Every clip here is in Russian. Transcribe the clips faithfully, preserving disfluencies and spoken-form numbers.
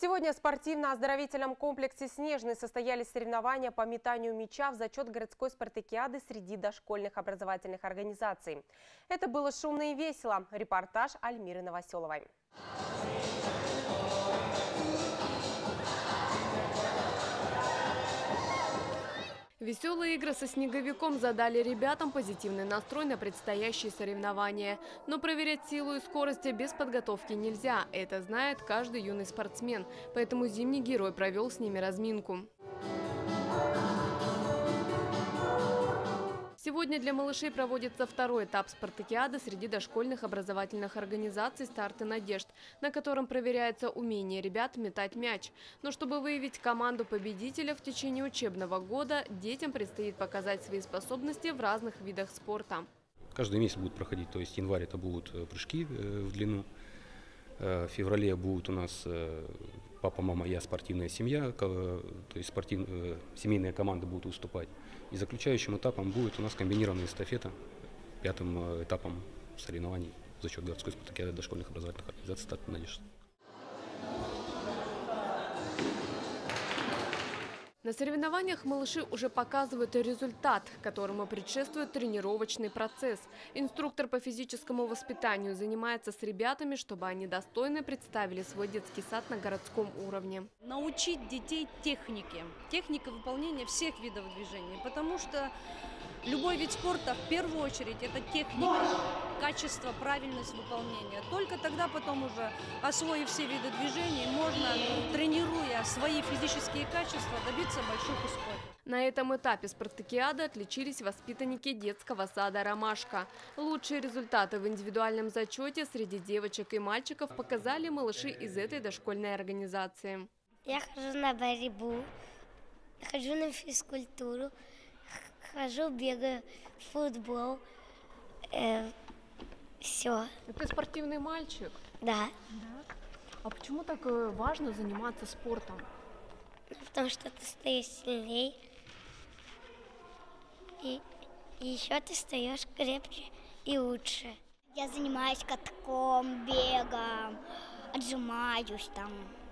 Сегодня в спортивно-оздоровительном комплексе «Снежный» состоялись соревнования по метанию мяча в зачет городской спартакиады среди дошкольных образовательных организаций. Это было шумно и весело. Репортаж Альмиры Новоселовой. Веселые игры со снеговиком задали ребятам позитивный настрой на предстоящие соревнования. Но проверять силу и скорость без подготовки нельзя. Это знает каждый юный спортсмен. Поэтому зимний герой провел с ними разминку. Сегодня для малышей проводится второй этап спартакиады среди дошкольных образовательных организаций «Старт и надежд», на котором проверяется умение ребят метать мяч. Но чтобы выявить команду победителя в течение учебного года, детям предстоит показать свои способности в разных видах спорта. Каждый месяц будут проходить, то есть январь это будут прыжки в длину, в феврале будут у нас папа, мама, я, спортивная семья, то есть спортив... семейные команды будут выступать. И заключающим этапом будет у нас комбинированная эстафета, пятым этапом соревнований за счет городской спартакиады дошкольных образовательных организаций «Старт и надежд». На соревнованиях малыши уже показывают результат, которому предшествует тренировочный процесс. Инструктор по физическому воспитанию занимается с ребятами, чтобы они достойно представили свой детский сад на городском уровне. Научить детей технике, техника выполнения всех видов движения, потому что любой вид спорта в первую очередь это техника, качество, правильность выполнения. Только тогда потом уже, освоив все виды движений, можно, тренируя свои физические качества, добиться больших успехов. На этом этапе спартакиады отличились воспитанники детского сада «Ромашка». Лучшие результаты в индивидуальном зачете среди девочек и мальчиков показали малыши из этой дошкольной организации. Я хожу на борьбу, хожу на физкультуру, хожу, бегаю, в футбол, э, все. Ты спортивный мальчик? Да. Да. А почему так важно заниматься спортом? Потому что ты стаешь сильнее, и, и еще ты стаешь крепче и лучше. Я занимаюсь катком, бегом, отжимаюсь там.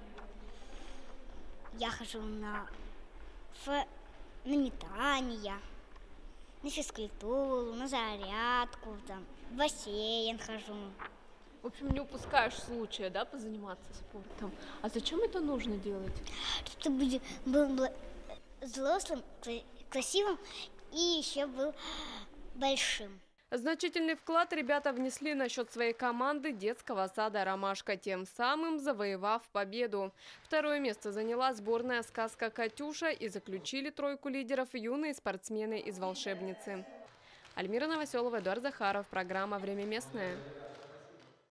Я хожу на, на метание, на физкультуру, на зарядку, там, в бассейн хожу. В общем, не упускаешь случая, да, позаниматься спортом. А зачем это нужно делать? Чтобы был, был взрослым, красивым и еще был большим. Значительный вклад ребята внесли на счет своей команды детского сада «Ромашка», тем самым завоевав победу. Второе место заняла сборная «Сказка Катюша» и заключили тройку лидеров юные спортсмены из «Волшебницы». Альмира Новоселова, Эдуард Захаров. Программа «Время местное».